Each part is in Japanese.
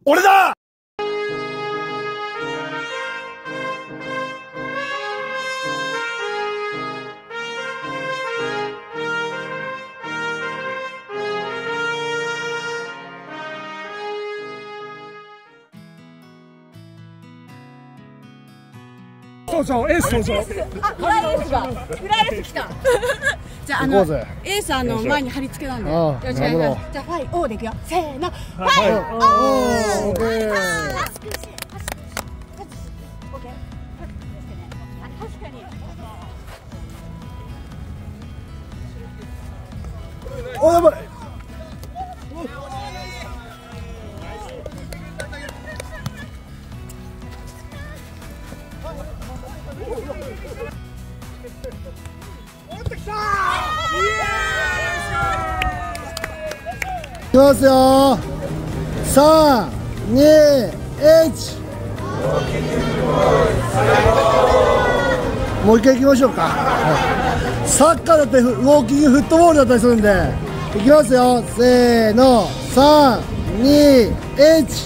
俺だ。登場、エース登場。 裏エース来た。じゃあエース前に貼り付けなんで。よろしくお願いします。じゃあファイオーでいくよ。せーの。ファイオー。オッケー。確かに。 お、やばい。いきますよ。3、2、1。もう一回行きましょうか。サッカーだってウォーキングフットボールだったりするんで、いきますよ。せーの、3、2、1。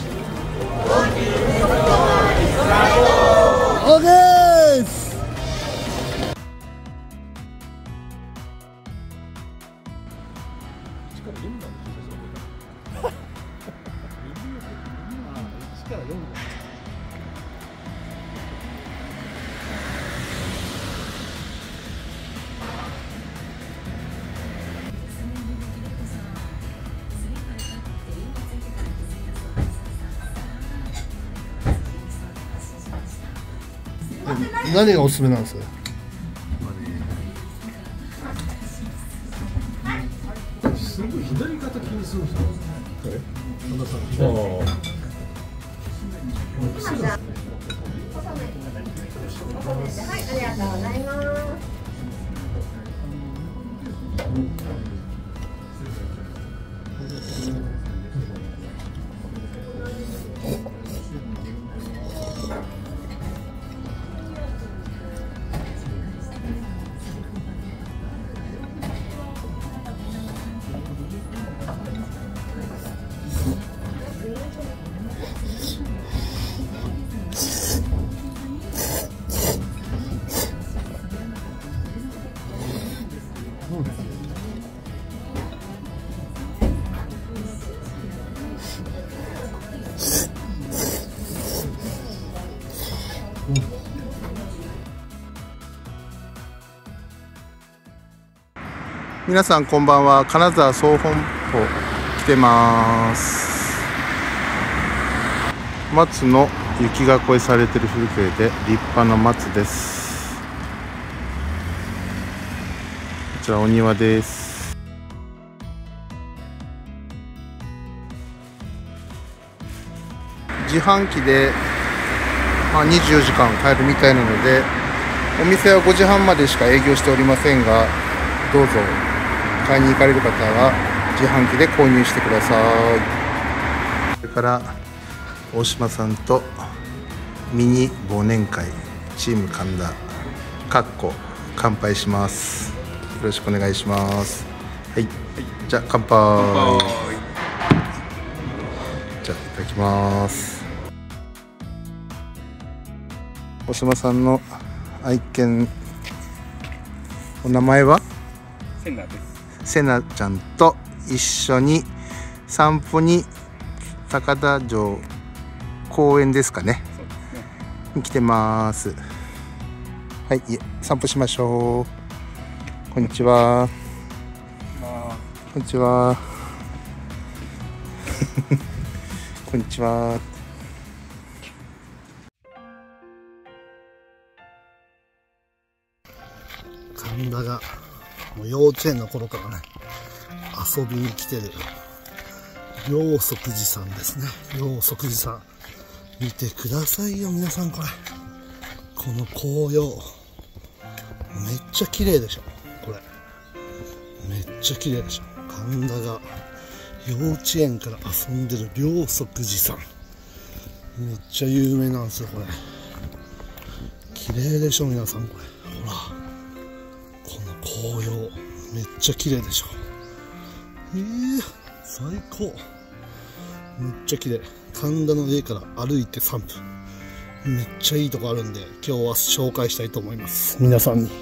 オッケーです。何がおすすめなんですか？ すごい左肩気にするんですよ。神田さん。 はい、ありがとうございます。 皆さんこんばんは。金沢総本舗来てます。松の雪囲いされてる風景で立派な松です。こちらお庭です。自販機で、24時間買えるみたいなので、お店は5時半までしか営業しておりませんが、どうぞ買いに行かれる方は自販機で購入してください。それから大島さんとミニ忘年会チーム神田乾杯します。よろしくお願いします。はい、じゃあ乾杯。じゃあいただきます。大島さんの愛犬、お名前はセナです。 セナちゃんと一緒に散歩に高田城公園ですかね。 そうですね。 に来てます。はい、散歩しましょう。こんにちは。こんにちは。こんにちは。 神田がもう幼稚園の頃からね遊びに来てる両足寺さんですね。両足寺さん見てくださいよ皆さん。この紅葉めっちゃ綺麗でしょ。これめっちゃ綺麗でしょ。神田が幼稚園から遊んでる両足寺さん、めっちゃ有名なんですよ。これ綺麗でしょ皆さん。これほら、この紅葉めっちゃ綺麗でしょ。最高。 めっちゃ綺麗。神田の家から歩いて3分。めっちゃいいとこあるんで、今日は紹介したいと思います。皆さんに。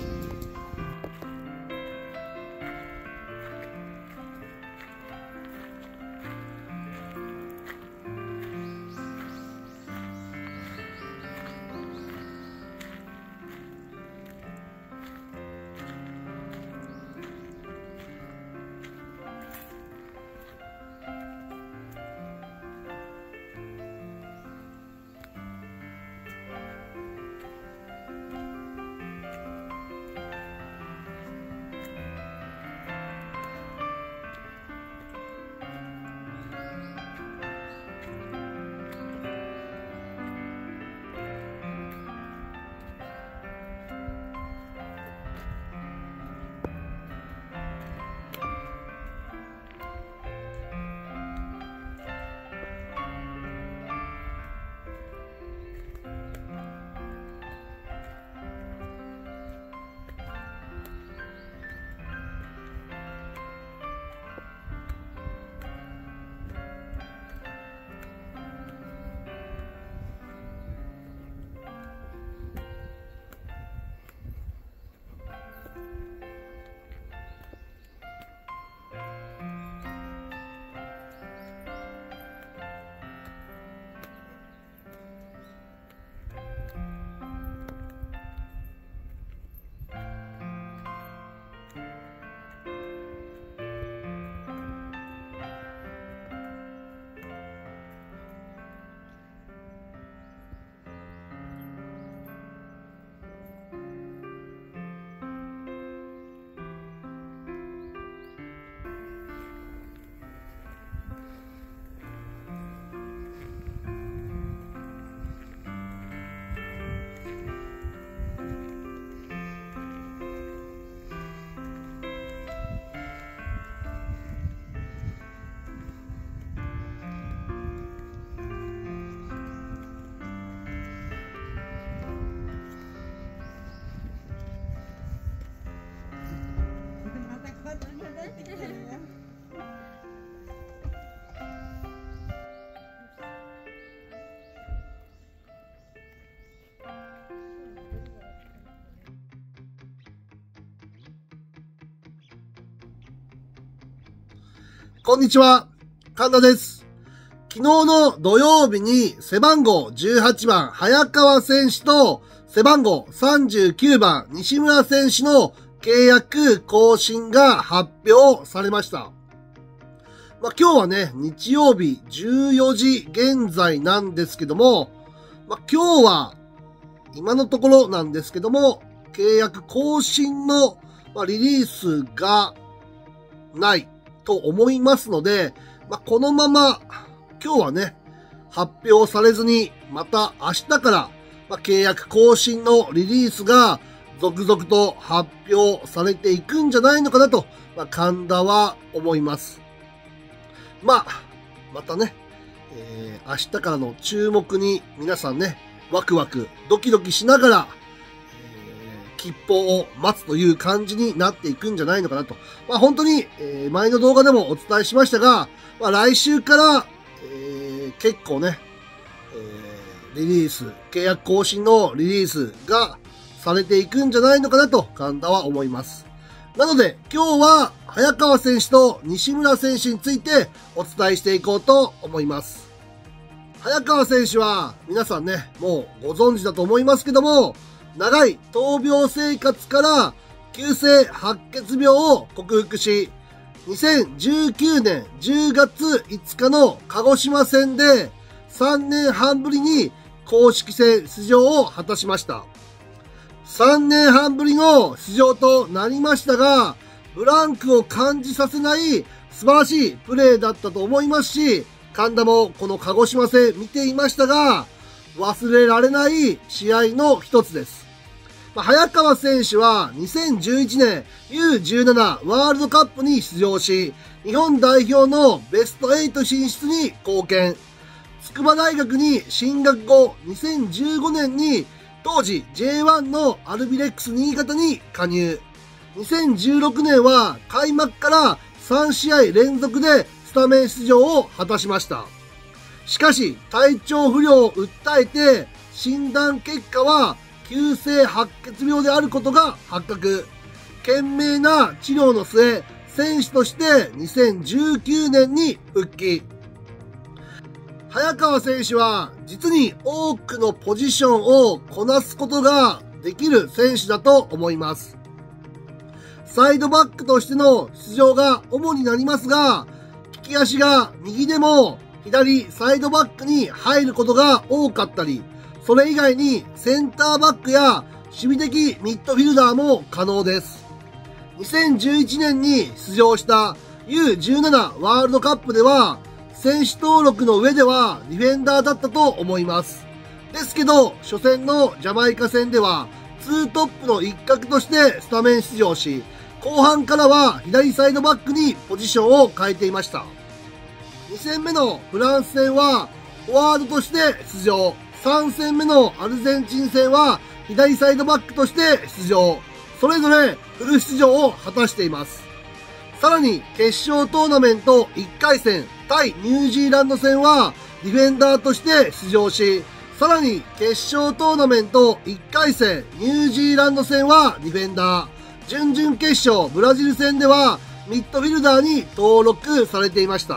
こんにちは、神田です。昨日の土曜日に背番号18番早川選手と背番号39番西村選手の契約更新が発表されました。今日はね、日曜日14時現在なんですけども、今日は今のところなんですけども、契約更新のリリースがないと思いますので、このまま今日はね、発表されずに、また明日から、契約更新のリリースが続々と発表されていくんじゃないのかなと、神田は思います。またね、明日からの注目に皆さんね、ワクワク、ドキドキしながら、吉報を待つという感じになっていくんじゃないのかなと。本当に、前の動画でもお伝えしましたが、来週から、結構ね、リリース、契約更新のリリースがされていくんじゃないのかなと神田は思います。なので今日は早川選手と西村選手についてお伝えしていこうと思います。早川選手は皆さんね、もうご存知だと思いますけども、長い闘病生活から急性白血病を克服し、2019年10月5日の鹿児島戦で3年半ぶりに公式戦出場を果たしました。3年半ぶりの出場となりましたが、ブランクを感じさせない素晴らしいプレーだったと思いますし、神田もこの鹿児島戦見ていましたが、忘れられない試合の一つです。早川選手は2011年 U17 ワールドカップに出場し、日本代表のベスト8進出に貢献。筑波大学に進学後、2015年に当時 J1 のアルビレックス新潟に加入。2016年は開幕から3試合連続でスタメン出場を果たしました。 しかし、体調不良を訴えて、診断結果は急性白血病であることが発覚。懸命な治療の末、選手として2019年に復帰。早川選手は実に多くのポジションをこなすことができる選手だと思います。サイドバックとしての出場が主になりますが、利き足が右でも左サイドバックに入ることが多かったり、それ以外にセンターバックや守備的ミッドフィルダーも可能です。2011年に出場した U17 ワールドカップでは、選手登録の上ではディフェンダーだったと思います。ですけど、初戦のジャマイカ戦では、2トップの一角としてスタメン出場し、後半からは左サイドバックにポジションを変えていました。2戦目のフランス戦は、フォワードとして出場。3戦目のアルゼンチン戦は、左サイドバックとして出場。それぞれフル出場を果たしています。さらに、決勝トーナメント1回戦、対ニュージーランド戦は、ディフェンダーとして出場し、さらに、決勝トーナメント1回戦、ニュージーランド戦はディフェンダー。準々決勝、ブラジル戦では、ミッドフィルダーに登録されていました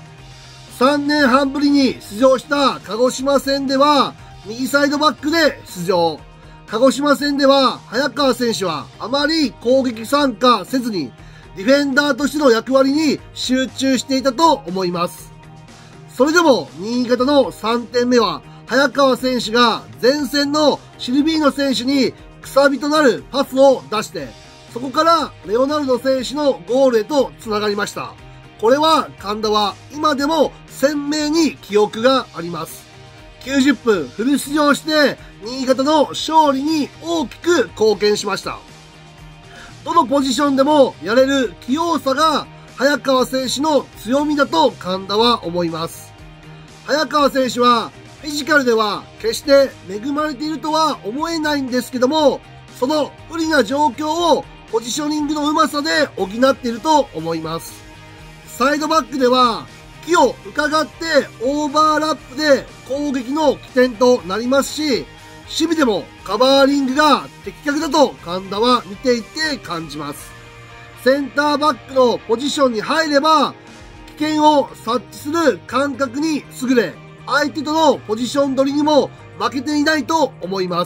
。3年半ぶりに出場した鹿児島戦では、右サイドバックで出場。鹿児島戦では、早川選手はあまり攻撃参加せずに、ディフェンダーとしての役割に集中していたと思います。それでも、新潟の3点目は、早川選手が前線のシルビーノ選手にくさびとなるパスを出して、そこからレオナルド選手のゴールへと繋がりました。これは神田は今でも鮮明に記憶があります。90分フル出場して新潟の勝利に大きく貢献しました。どのポジションでもやれる器用さが早川選手の強みだと神田は思います。早川選手はフィジカルでは決して恵まれているとは思えないんですけども、その不利な状況をポジショニングのうまさで補っていると思います。サイドバックでは気を伺ってオーバーラップで攻撃の起点となりますし、守備でもカバーリングが的確だと神田は見ていて感じます。センターバックのポジションに入れば危険を察知する感覚に優れ、相手とのポジション取りにも負けていないと思います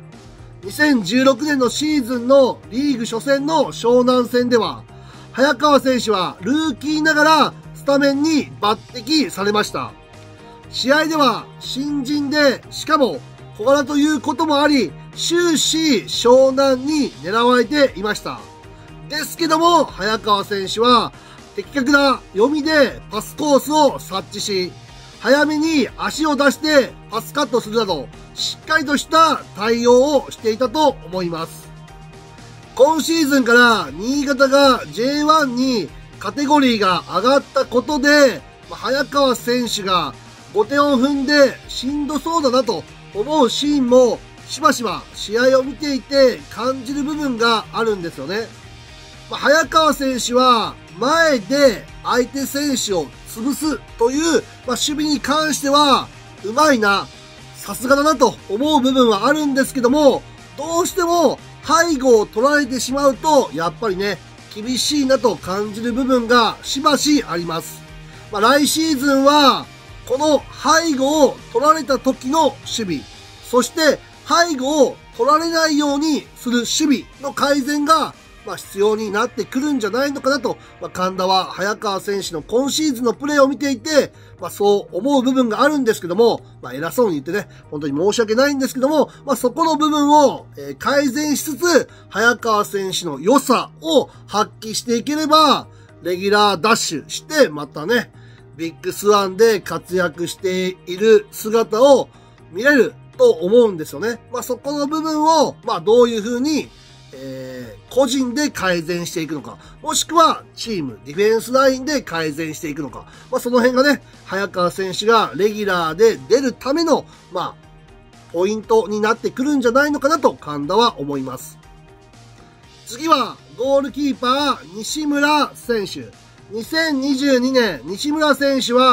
。2016年のシーズンのリーグ初戦の湘南戦では、早川選手はルーキーながらスタメンに抜擢されました。試合では新人で、しかも小柄ということもあり、終始湘南に狙われていました。ですけども、早川選手は的確な読みでパスコースを察知し、早めに足を出してパスカットするなど、しっかりとした対応をしていたと思います。今シーズンから新潟が J1 にカテゴリーが上がったことで、早川選手が5点を踏んでしんどそうだなと思うシーンもしばしば試合を見ていて感じる部分があるんですよね。早川選手は前で相手選手を潰すという、守備に関してはうまいな、さすがだなと思う部分はあるんですけども、どうしても背後を取られてしまうとやっぱりね、厳しいなと感じる部分がしばしあります。来シーズンはこの背後を取られた時の守備、そして背後を取られないようにする守備の改善が必要になってくるんじゃないのかなと、神田は早川選手の今シーズンのプレーを見ていて、そう思う部分があるんですけども、偉そうに言ってね、本当に申し訳ないんですけども、そこの部分を改善しつつ、早川選手の良さを発揮していければ、レギュラーダッシュして、またね、ビッグスワンで活躍している姿を見れると思うんですよね。そこの部分を、どういう風に個人で改善していくのか、もしくはチーム、ディフェンスラインで改善していくのか、その辺がね、早川選手がレギュラーで出るための、ポイントになってくるんじゃないのかなと神田は思います。次は、ゴールキーパー、西村選手。2022年、西村選手は、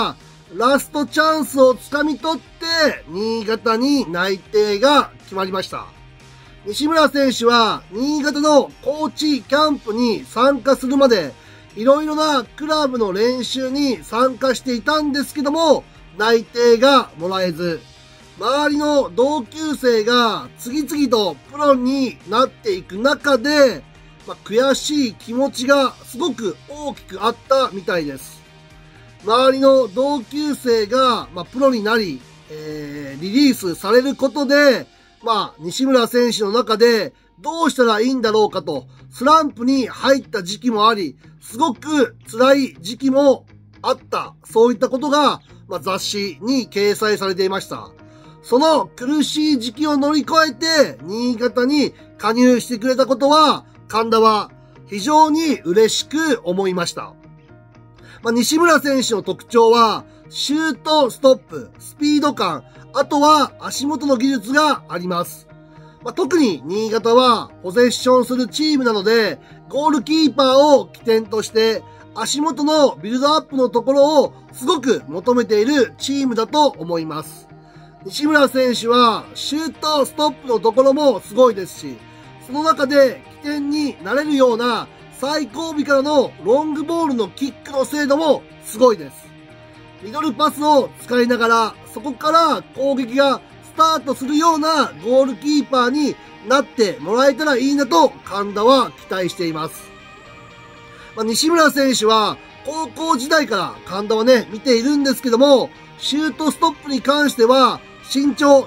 ラストチャンスをつかみ取って、新潟に内定が決まりました。西村選手は、新潟の高知キャンプに参加するまで、いろいろなクラブの練習に参加していたんですけども、内定がもらえず、周りの同級生が次々とプロになっていく中で、悔しい気持ちがすごく大きくあったみたいです。周りの同級生が、プロになり、リリースされることで、西村選手の中でどうしたらいいんだろうかと、スランプに入った時期もあり、すごく辛い時期もあった。そういったことが、雑誌に掲載されていました。その苦しい時期を乗り越えて、新潟に加入してくれたことは、神田は非常に嬉しく思いました。西村選手の特徴は、シュートストップ、スピード感、あとは足元の技術があります。特に新潟はポゼッションするチームなので、ゴールキーパーを起点として足元のビルドアップのところをすごく求めているチームだと思います。西村選手はシュートストップのところもすごいですし、その中で起点になれるような最後尾からのロングボールのキックの精度もすごいです。ミドルパスを使いながら、そこから攻撃がスタートするようなゴールキーパーになってもらえたらいいなと神田は期待しています。西村選手は高校時代から神田はね、見ているんですけども、シュートストップに関しては身長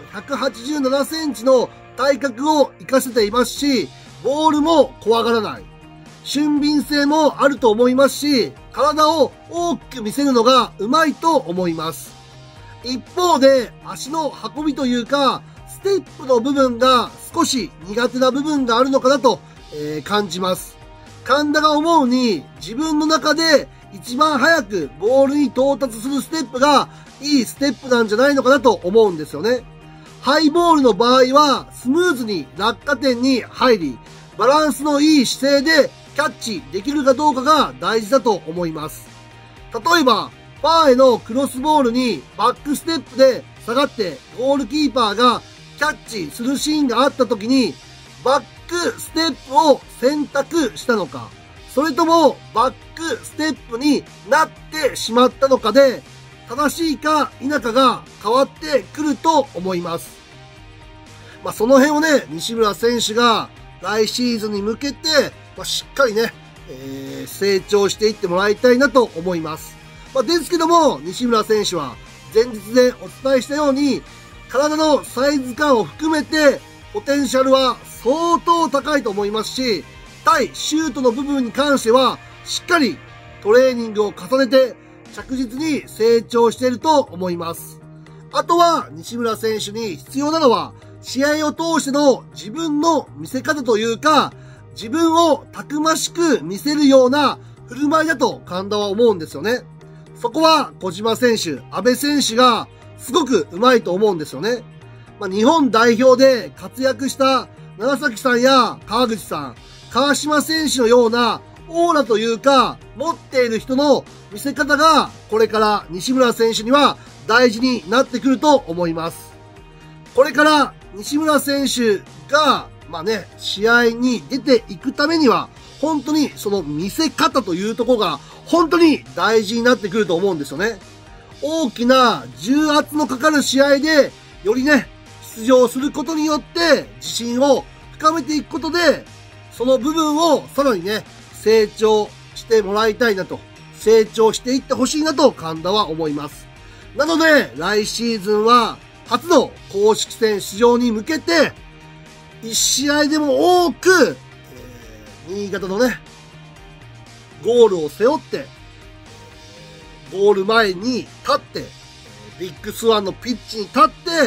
187センチの体格を活かせていますし、ボールも怖がらない。俊敏性もあると思いますし、体を大きく見せるのがうまいと思います。一方で、足の運びというか、ステップの部分が少し苦手な部分があるのかなと、感じます。神田が思うに、自分の中で一番早くボールに到達するステップがいいステップなんじゃないのかなと思うんですよね。ハイボールの場合は、スムーズに落下点に入り、バランスのいい姿勢でキャッチできるかどうかが大事だと思います。例えば、ファーへのクロスボールにバックステップで下がってゴールキーパーがキャッチするシーンがあった時に、バックステップを選択したのか、それともバックステップになってしまったのかで、正しいか否かが変わってくると思います。その辺をね、西村選手が来シーズンに向けて、しっかりね、成長していってもらいたいなと思います。ですけども、西村選手は前日でお伝えしたように、体のサイズ感を含めて、ポテンシャルは相当高いと思いますし、対シュートの部分に関しては、しっかりトレーニングを重ねて、着実に成長していると思います。あとは、西村選手に必要なのは、試合を通しての自分の見せ方というか、自分をたくましく見せるような振る舞いだと神田は思うんですよね。そこは小島選手、阿部選手がすごく上手いと思うんですよね。日本代表で活躍した長崎さんや川口さん、川島選手のようなオーラというか持っている人の見せ方がこれから西村選手には大事になってくると思います。これから西村選手が試合に出ていくためには、本当にその見せ方というところが、本当に大事になってくると思うんですよね。大きな重圧のかかる試合で、よりね、出場することによって、自信を深めていくことで、その部分をさらにね、成長してもらいたいなと、成長していってほしいなと神田は思います。なので、来シーズンは、初の公式戦出場に向けて、一試合でも多く、新潟のね、ゴールを背負って、ゴール前に立って、ビッグスワンのピッチに立って、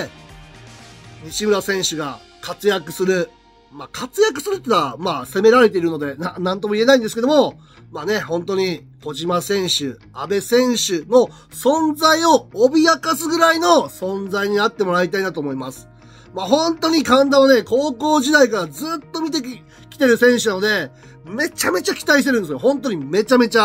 西村選手が活躍する。活躍するってのは、責められているので、なんとも言えないんですけども、本当に小島選手、阿部選手の存在を脅かすぐらいの存在になってもらいたいなと思います。本当に神田をね、高校時代からずっと見てきてる選手なので、めちゃめちゃ期待してるんですよ。本当にめちゃめちゃ。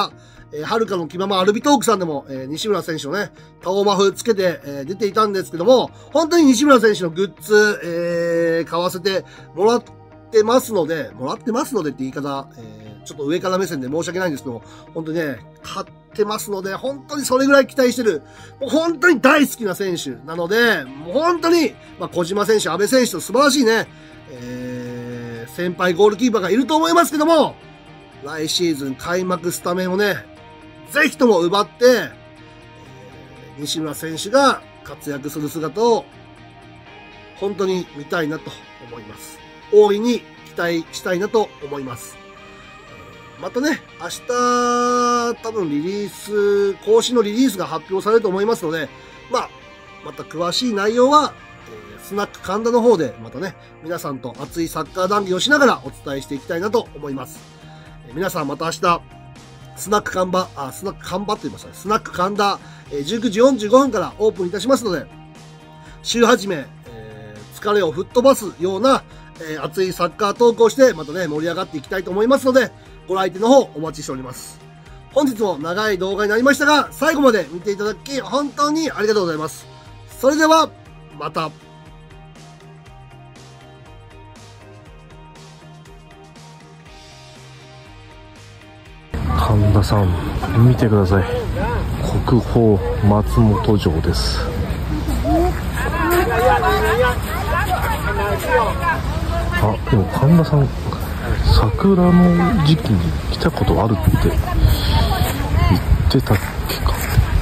はるかの気ままアルビトークさんでも、西村選手のね、顔マフつけて、出ていたんですけども、本当に西村選手のグッズ、買わせてもらってますのでって言い方、ちょっと上から目線で申し訳ないんですけども、本当にね、買ってますので、本当にそれぐらい期待してる、もう本当に大好きな選手なので、もう本当に、小島選手、阿部選手と素晴らしいね、先輩ゴールキーパーがいると思いますけども、来シーズン開幕スタメンをね、ぜひとも奪って、西村選手が活躍する姿を本当に見たいなと思います。大いに期待したいなと思います。またね、明日多分更新のリリースが発表されると思いますので、また詳しい内容は、スナック神田の方でまたね、皆さんと熱いサッカー談義をしながらお伝えしていきたいなと思います。皆さんまた明日、スナック神田と言いましたね。スナック神田、19時45分からオープンいたしますので、週始め、疲れを吹っ飛ばすような、熱いサッカートークをして、またね、盛り上がっていきたいと思いますので、ご来店の方お待ちしております。本日も長い動画になりましたが、最後まで見ていただき、本当にありがとうございます。それでは、また。 神田さん、見てください。国宝松本城です。あ、でも神田さん、桜の時期に来たことあるって言ってたっけか。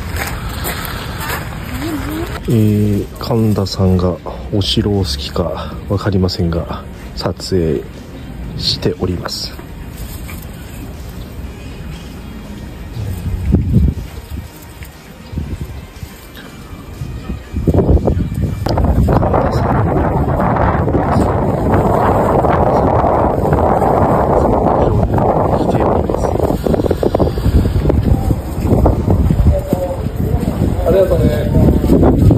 神田さんがお城を好きかわかりませんが、撮影しております。 ありがとうね。